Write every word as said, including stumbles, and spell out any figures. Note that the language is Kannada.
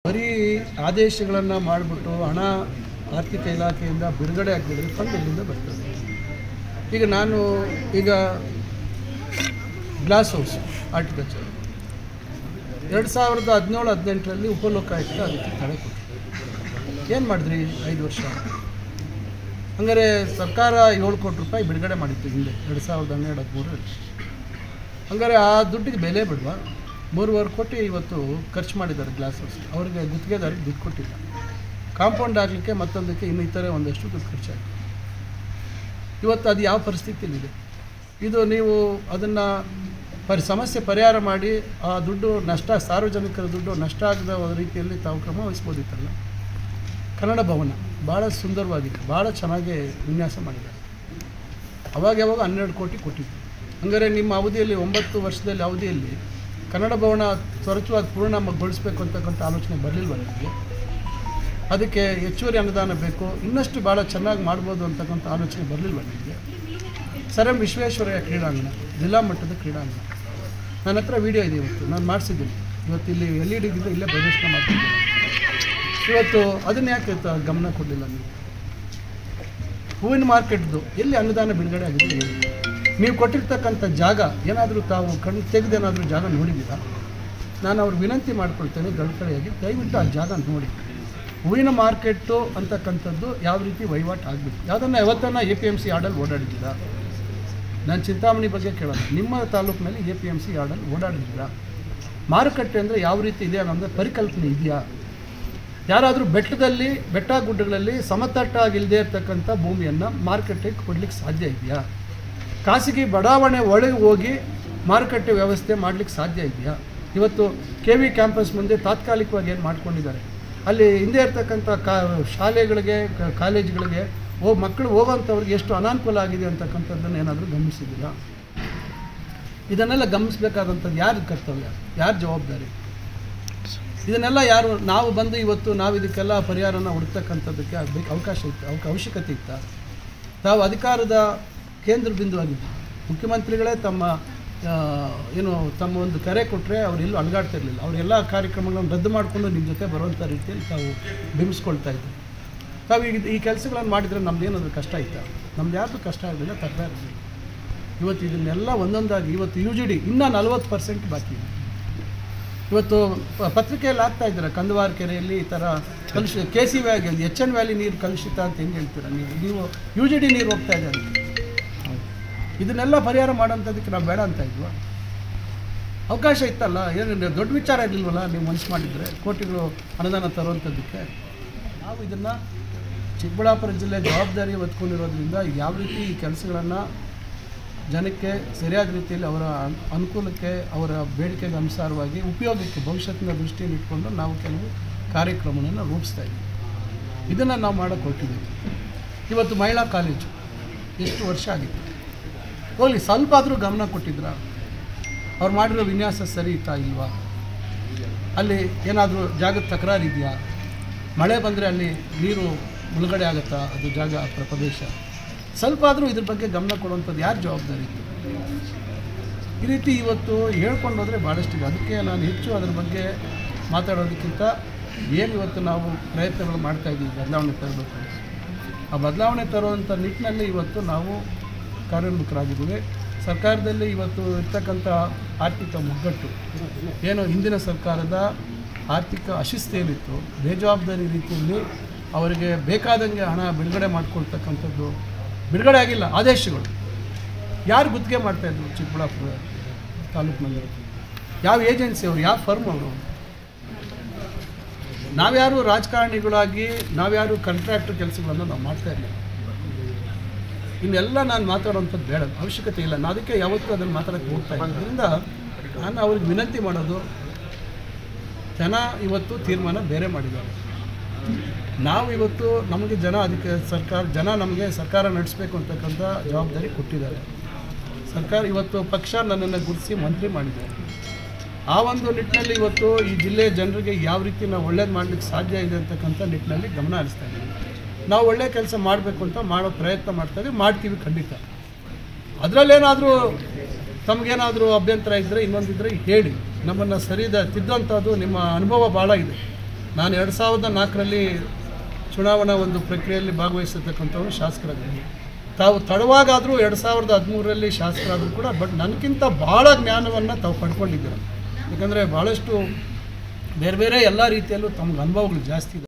ಬರೀ ಆದೇಶಗಳನ್ನು ಮಾಡಿಬಿಟ್ಟು ಹಣ ಆರ್ಥಿಕ ಇಲಾಖೆಯಿಂದ ಬಿಡುಗಡೆ ಆಗಿಬಿಟ್ರೆ ಫಂಡ್ ಎಲ್ಲಿಂದ ಬರ್ತದೆ. ಈಗ ನಾನು ಈಗ ಗ್ಲಾಸ್ ಹೌಸ್ ಆರ್ಟಿಕಲ್ಚರ್ ಎರಡು ಸಾವಿರದ ಹದಿನೇಳು ಹದಿನೆಂಟರಲ್ಲಿ ಉಪಲೋಕಾಯುಕ್ತ ಅದಕ್ಕೆ ತಡೆ ಕೊಟ್ಟರು. ಏನು ಮಾಡಿದ್ರಿ ಐದು ವರ್ಷ? ಹಂಗಾರೆ ಸರ್ಕಾರ ಏಳು ಕೋಟಿ ರೂಪಾಯಿ ಬಿಡುಗಡೆ ಮಾಡಿತ್ತು ಹಿಂದೆ ಎರಡು ಸಾವಿರದ ಹನ್ನೆರಡು ಹದಿಮೂರರಲ್ಲಿ. ಹಂಗಾರೆ ಆ ದುಡ್ಡಿಗೆ ಬೆಲೆ ಬಿಡುವ ಮೂರುವರೆ ಕೋಟಿ ಇವತ್ತು ಖರ್ಚು ಮಾಡಿದ್ದಾರೆ ಗ್ಲಾಸ್ ಹೌಸ್. ಅವ್ರಿಗೆ ಗುತ್ತಿಗೆದಾರಿಗೆ ದುಡ್ಡು ಕೊಟ್ಟಿಲ್ಲ. ಕಾಂಪೌಂಡ್ ಆಗಲಿಕ್ಕೆ ಮತ್ತೊಂದಕ್ಕೆ ಇನ್ನು ಇತರೆ ಒಂದಷ್ಟು ದುಡ್ಡು ಖರ್ಚಾಗಿದೆ. ಇವತ್ತು ಅದು ಯಾವ ಪರಿಸ್ಥಿತಿಯಲ್ಲಿದೆ? ಇದು ನೀವು ಅದನ್ನು ಪರಿ ಸಮಸ್ಯೆ ಪರಿಹಾರ ಮಾಡಿ ಆ ದುಡ್ಡು ನಷ್ಟ, ಸಾರ್ವಜನಿಕರ ದುಡ್ಡು ನಷ್ಟ ಆಗದ ರೀತಿಯಲ್ಲಿ ತಾವು ಕ್ರಮ ವಹಿಸ್ಬೋದಿತ್ತಲ್ಲ. ಕನ್ನಡ ಭವನ ಭಾಳ ಸುಂದರವಾಗಿದೆ, ಭಾಳ ಚೆನ್ನಾಗಿ ವಿನ್ಯಾಸ ಮಾಡಿದ್ದಾರೆ. ಅವಾಗ ಯಾವಾಗ ಹನ್ನೆರಡು ಕೋಟಿ ಕೊಟ್ಟಿದ್ದು. ಹಂಗಾರೆ ನಿಮ್ಮ ಅವಧಿಯಲ್ಲಿ ಒಂಬತ್ತು ವರ್ಷದಲ್ಲಿ ಅವಧಿಯಲ್ಲಿ ಕನ್ನಡ ಭವನ ತ್ವರಿತವಾಗಿ ಪೂರ್ಣಗೊಳಿಸಬೇಕು ಅಂತಕ್ಕಂಥ ಆಲೋಚನೆ ಬರಲಿಲ್ವ ನಿಮಗೆ? ಅದಕ್ಕೆ ಹೆಚ್ಚುವರಿ ಅನುದಾನ ಬೇಕು, ಇನ್ನಷ್ಟು ಭಾಳ ಚೆನ್ನಾಗಿ ಮಾಡ್ಬೋದು ಅಂತಕ್ಕಂಥ ಆಲೋಚನೆ ಬರಲಿಲ್ವ ನಿಮಗೆ? ಸರ್ ಎಂ ವಿಶ್ವೇಶ್ವರಯ್ಯ ಕ್ರೀಡಾಂಗಣ, ಜಿಲ್ಲಾ ಮಟ್ಟದ ಕ್ರೀಡಾಂಗಣ, ನನ್ನ ಹತ್ರ ವೀಡಿಯೋ ಇದೆ. ಇವತ್ತು ನಾನು ಮಾಡಿಸಿದ್ದೀನಿ. ಇವತ್ತು ಇಲ್ಲಿ ಎಲ್ ಇ ಡಿಗಿಂದ ಇಲ್ಲೇ ಪ್ರದರ್ಶನ ಮಾಡ್ತಿದ್ದೀನಿ. ಇವತ್ತು ಅದನ್ನು ಯಾಕೆ ಗಮನ ಕೊಡಲಿಲ್ಲ ನೀವು? ಹೂವಿನ ಮಾರ್ಕೆಟ್ದು ಎಲ್ಲಿ ಅನುದಾನ ಬಿಡುಗಡೆ ಆಗಿದೆ ಹೇಳಿ. ನೀವು ಕೊಟ್ಟಿರ್ತಕ್ಕಂಥ ಜಾಗ ಏನಾದರೂ ತಾವು ಕಣ್ಣು ತೆಗೆದೇನಾದರೂ ಜಾಗ ನೋಡಿದ್ದೀರಾ? ನಾನು ಅವ್ರಿಗೆ ವಿನಂತಿ ಮಾಡ್ಕೊಳ್ತೇನೆ ಗಡ್ಕರಿಯಾಗಿ, ದಯವಿಟ್ಟು ಆ ಜಾಗ ನೋಡಿ. ಹೂವಿನ ಮಾರ್ಕೆಟು ಅಂತಕ್ಕಂಥದ್ದು ಯಾವ ರೀತಿ ವಹಿವಾಟು ಆಗಬೇಕು. ಯಾವುದನ್ನು ಯಾವತ್ತನ್ನು ಎ ಪಿ ಎಮ್ ಸಿ ಆರ್ಡಲ್ಲಿ ಓಡಾಡಿದ್ದೀರಾ? ನಾನು ಚಿಂತಾಮಣಿ ಬಗ್ಗೆ ಕೇಳೋದು, ನಿಮ್ಮ ತಾಲೂಕಿನಲ್ಲಿ ಎ ಪಿ ಎಮ್ ಸಿ ಆರ್ಡಲ್ಲಿ ಓಡಾಡಿದ್ದೀರಾ? ಮಾರುಕಟ್ಟೆ ಅಂದರೆ ಯಾವ ರೀತಿ ಇದೆ ಅನ್ನೋದು ಪರಿಕಲ್ಪನೆ ಇದೆಯಾ? ಯಾರಾದರೂ ಬೆಟ್ಟದಲ್ಲಿ ಬೆಟ್ಟ ಗುಡ್ಡಗಳಲ್ಲಿ ಸಮತಟ್ಟಾಗಿಲ್ಲದೆ ಇರ್ತಕ್ಕಂಥ ಭೂಮಿಯನ್ನು ಮಾರುಕಟ್ಟೆಗೆ ಕೊಡಲಿಕ್ಕೆ ಸಾಧ್ಯ ಇದೆಯಾ? ಖಾಸಗಿ ಬಡಾವಣೆ ಒಳಗೆ ಹೋಗಿ ಮಾರುಕಟ್ಟೆ ವ್ಯವಸ್ಥೆ ಮಾಡಲಿಕ್ಕೆ ಸಾಧ್ಯ ಇದೆಯಾ? ಇವತ್ತು ಕೆ ವಿ ಕ್ಯಾಂಪಸ್ ಮುಂದೆ ತಾತ್ಕಾಲಿಕವಾಗಿ ಏನು ಮಾಡ್ಕೊಂಡಿದ್ದಾರೆ, ಅಲ್ಲಿ ಹಿಂದೆ ಇರ್ತಕ್ಕಂಥ ಕಾ ಶಾಲೆಗಳಿಗೆ ಕಾಲೇಜುಗಳಿಗೆ ಹೋಗಿ ಮಕ್ಕಳು ಹೋಗೋಂಥವ್ರಿಗೆ ಎಷ್ಟು ಅನಾನುಕೂಲ ಆಗಿದೆ ಅಂತಕ್ಕಂಥದ್ದನ್ನು ಏನಾದರೂ ಗಮನಿಸಿದಿಲ್ಲ? ಇದನ್ನೆಲ್ಲ ಗಮನಿಸಬೇಕಾದಂಥದ್ದು ಯಾರು ಕರ್ತವ್ಯ, ಯಾರು ಜವಾಬ್ದಾರಿ? ಇದನ್ನೆಲ್ಲ ಯಾರು? ನಾವು ಬಂದು ಇವತ್ತು ನಾವು ಇದಕ್ಕೆಲ್ಲ ಪರಿಹಾರನ ಹುಡುಕ್ತಕ್ಕಂಥದ್ದಕ್ಕೆ ಅವಕಾಶ ಇತ್ತು, ಅವಕ್ಕೆ ಅವಶ್ಯಕತೆ ಇತ್ತ? ತಾವು ಅಧಿಕಾರದ ಕೇಂದ್ರ ಬಿಂದುವಾಗಿದ್ದು ಮುಖ್ಯಮಂತ್ರಿಗಳೇ ತಮ್ಮ ಏನು ತಮ್ಮ ಒಂದು ಕರೆ ಕೊಟ್ಟರೆ ಅವರೆಲ್ಲೂ ಅಲುಗಾಡ್ತಿರಲಿಲ್ಲ. ಅವರೆಲ್ಲ ಕಾರ್ಯಕ್ರಮಗಳನ್ನು ರದ್ದು ಮಾಡಿಕೊಂಡು ನಿಮ್ಮ ಜೊತೆ ಬರುವಂಥ ರೀತಿಯಲ್ಲಿ ತಾವು ಬಿಂಬಿಸ್ಕೊಳ್ತಾ ಇದ್ದರು. ತಾವು ಈಗ ಈ ಕೆಲಸಗಳನ್ನು ಮಾಡಿದರೆ ನಮ್ದು ಏನಾದರೂ ಕಷ್ಟ ಇತ್ತಾ? ನಮ್ದು ಯಾರ್ದು ಕಷ್ಟ ಆಗಲಿಲ್ಲ, ತಕರಾರು ಇರಲಿಲ್ಲ. ಇವತ್ತು ಇದನ್ನೆಲ್ಲ ಒಂದೊಂದಾಗಿ ಇವತ್ತು ಯು ಜಿ ಡಿ ಇನ್ನೂ ನಲ್ವತ್ತು ಪರ್ಸೆಂಟ್ ಬಾಕಿ ಇದೆ. ಇವತ್ತು ಪತ್ರಿಕೆಯಲ್ಲಿ ಆಗ್ತಾ ಇದ್ದಾರೆ, ಕಂದವಾರ ಕೆರೆಯಲ್ಲಿ ಈ ಥರ ಕಲುಷಿತ K C valley H N valley ನೀರು ಕಲುಷಿತ ಅಂತ ಹೆಂಗೆ ಹೇಳ್ತೀರ ನೀವು? ನೀವು ಯು ಜಿ ಡಿ ನೀರು ಹೋಗ್ತಾ ಇದೆ ಅದಕ್ಕೆ. ಇದನ್ನೆಲ್ಲ ಪರಿಹಾರ ಮಾಡೋಂಥದ್ದಕ್ಕೆ ನಾವು ಬೇಡ ಅಂತ ಇದ್ವಾ? ಅವಕಾಶ ಇತ್ತಲ್ಲ, ಏನು ದೊಡ್ಡ ವಿಚಾರ ಇರಲಿಲ್ವಲ್ಲ? ನೀವು ಮನಸ್ಸು ಮಾಡಿದರೆ ಕೋಟಿಗಳು ಅನುದಾನ ತರುವಂಥದ್ದಕ್ಕೆ. ನಾವು ಇದನ್ನು ಚಿಕ್ಕಬಳ್ಳಾಪುರ ಜಿಲ್ಲೆ ಜವಾಬ್ದಾರಿ ಹೊತ್ಕೊಂಡಿರೋದ್ರಿಂದ ಯಾವ ರೀತಿ ಈ ಕೆಲಸಗಳನ್ನು ಜನಕ್ಕೆ ಸರಿಯಾದ ರೀತಿಯಲ್ಲಿ ಅವರ ಅನುಕೂಲಕ್ಕೆ, ಅವರ ಬೇಡಿಕೆಗೆ ಅನುಸಾರವಾಗಿ ಉಪಯೋಗಕ್ಕೆ ಭವಿಷ್ಯತ್ತಿನ ದೃಷ್ಟಿಯನ್ನು ಇಟ್ಕೊಂಡು ನಾವು ಕೆಲವು ಕಾರ್ಯಕ್ರಮವನ್ನು ರೂಪಿಸ್ತಾ ಇದ್ದೀವಿ. ಇದನ್ನು ನಾವು ಮಾಡೋಕ್ಕೆ ಹೊರಟಿದ್ದೀವಿ. ಇವತ್ತು ಮಹಿಳಾ ಕಾಲೇಜು ಎಷ್ಟು ವರ್ಷ ಆಗಿತ್ತು, ಹೋಗಲಿ ಸ್ವಲ್ಪ ಆದರೂ ಗಮನ ಕೊಟ್ಟಿದ್ರ? ಅವ್ರು ಮಾಡಿರೋ ವಿನ್ಯಾಸ ಸರಿ ಇತ್ತಾ ಇಲ್ವಾ? ಅಲ್ಲಿ ಏನಾದರೂ ಜಾಗದ ತಕರಾರು ಇದೆಯಾ? ಮಳೆ ಬಂದರೆ ಅಲ್ಲಿ ನೀರು ಮುಳುಗಡೆ ಆಗುತ್ತಾ ಅದು ಜಾಗ ಪ್ರದೇಶ? ಸ್ವಲ್ಪ ಆದರೂ ಇದ್ರ ಬಗ್ಗೆ ಗಮನ ಕೊಡುವಂಥದ್ದು ಯಾರು ಜವಾಬ್ದಾರಿ ಇತ್ತು? ಈ ರೀತಿ ಇವತ್ತು ಹೇಳ್ಕೊಂಡು ಹೋದರೆ ಭಾಳಷ್ಟಿದೆ. ಅದಕ್ಕೆ ನಾನು ಹೆಚ್ಚು ಅದ್ರ ಬಗ್ಗೆ ಮಾತಾಡೋದಕ್ಕಿಂತ ಏನು ಇವತ್ತು ನಾವು ಪ್ರಯತ್ನಗಳು ಮಾಡ್ತಾಯಿದ್ದೀವಿ ಬದಲಾವಣೆ ತರಬೇಕು. ಆ ಬದಲಾವಣೆ ತರುವಂಥ ನಿಟ್ಟಿನಲ್ಲಿ ಇವತ್ತು ನಾವು ಕಾರ್ಯೋನ್ಮುಖರಾಗಿದ್ದೀವಿ. ಸರ್ಕಾರದಲ್ಲಿ ಇವತ್ತು ಇರ್ತಕ್ಕಂಥ ಆರ್ಥಿಕ ಮುಗ್ಗಟ್ಟು ಏನು ಹಿಂದಿನ ಸರ್ಕಾರದ ಆರ್ಥಿಕ ಅಶಿಸ್ತೇನಿತ್ತು, ಬೇಜವಾಬ್ದಾರಿ ರೀತಿಯಲ್ಲಿ ಅವರಿಗೆ ಬೇಕಾದಂಗೆ ಹಣ ಬಿಡುಗಡೆ ಮಾಡಿಕೊಳ್ತಕ್ಕಂಥದ್ದು, ಬಿಡುಗಡೆ ಆಗಿಲ್ಲ ಆದೇಶಗಳು. ಯಾರು ಗುತ್ತಿಗೆ ಮಾಡ್ತಾಯಿದ್ರು ಚಿಕ್ಕಬಳ್ಳಾಪುರ ತಾಲೂಕಿನಲ್ಲಿ? ಯಾವ ಏಜೆನ್ಸಿ ಅವರು, ಯಾವ ಫರ್ಮ್ ಅವರು? ನಾವ್ಯಾರು ರಾಜಕಾರಣಿಗಳಾಗಿ ನಾವ್ಯಾರು ಕಾಂಟ್ರಾಕ್ಟರ್ ಕೆಲಸಗಳನ್ನು ನಾವು ಮಾಡ್ತಾ ಇರಲಿಲ್ಲ. ಇನ್ನೆಲ್ಲ ನಾನು ಮಾತಾಡೋವಂಥದ್ದು ಬೇಡ, ಅವಶ್ಯಕತೆ ಇಲ್ಲ. ನಾನು ಅದಕ್ಕೆ ಯಾವತ್ತೂ ಅದನ್ನು ಮಾತಾಡೋಕ್ಕೆ ಹೋಗ್ತಾ ಇಲ್ಲ. ಅದರಿಂದ ನಾನು ಅವ್ರಿಗೆ ವಿನಂತಿ ಮಾಡೋದು, ಜನ ಇವತ್ತು ತೀರ್ಮಾನ ಬೇರೆ ಮಾಡಿದ್ದಾರೆ. ನಾವು ಇವತ್ತು ನಮಗೆ ಜನ ಅದಕ್ಕೆ ಸರ್ಕಾರ ಜನ ನಮಗೆ ಸರ್ಕಾರ ನಡೆಸಬೇಕು ಅಂತಕ್ಕಂಥ ಜವಾಬ್ದಾರಿ ಕೊಟ್ಟಿದ್ದಾರೆ. ಸರ್ಕಾರ ಇವತ್ತು ಪಕ್ಷ ನನ್ನನ್ನು ಗುರುತಿಸಿ ಮಂತ್ರಿ ಮಾಡಿದ್ದಾರೆ. ಆ ಒಂದು ನಿಟ್ಟಿನಲ್ಲಿ ಇವತ್ತು ಈ ಜಿಲ್ಲೆಯ ಜನರಿಗೆ ಯಾವ ರೀತಿ ನಾವು ಒಳ್ಳೇದು ಮಾಡಲಿಕ್ಕೆ ಸಾಧ್ಯ ಇದೆ ಅಂತಕ್ಕಂಥ ನಿಟ್ಟಿನಲ್ಲಿ ಗಮನ ಹರಿಸ್ತಾ ಇದ್ದೀವಿ. ನಾವು ಒಳ್ಳೆ ಕೆಲಸ ಮಾಡಬೇಕು ಅಂತ ಮಾಡೋ ಪ್ರಯತ್ನ ಮಾಡ್ತಾಯಿದ್ದೀವಿ, ಮಾಡ್ತೀವಿ ಖಂಡಿತ. ಅದರಲ್ಲೇನಾದರೂ ತಮಗೇನಾದರೂ ಅಭ್ಯಂತರ ಇದ್ದರೆ ಇನ್ನೊಂದಿದ್ದರೆ ಹೇಳಿ, ನಮ್ಮನ್ನು ಸರಿದ ತಿದ್ದಂಥದ್ದು ನಿಮ್ಮ ಅನುಭವ ಭಾಳ ಇದೆ. ನಾನು ಎರಡು ಸಾವಿರದ ನಾಲ್ಕರಲ್ಲಿ ಚುನಾವಣಾ ಒಂದು ಪ್ರಕ್ರಿಯೆಯಲ್ಲಿ ಭಾಗವಹಿಸಿರ್ತಕ್ಕಂಥವ್ರು ಶಾಸಕರಾಗಿದ್ದರು. ತಾವು ತಡವಾಗಾದರೂ ಎರಡು ಸಾವಿರದ ಹದಿಮೂರರಲ್ಲಿ ಶಾಸಕರಾದರೂ ಕೂಡ ಬಟ್ ನನಗಿಂತ ಭಾಳ ಜ್ಞಾನವನ್ನು ತಾವು ಪಡ್ಕೊಂಡಿದ್ದೀರ. ಯಾಕಂದರೆ ಭಾಳಷ್ಟು ಬೇರೆ ಬೇರೆ ಎಲ್ಲ ರೀತಿಯಲ್ಲೂ ತಮ್ಗೆ ಅನುಭವಗಳು ಜಾಸ್ತಿ ಇದೆ.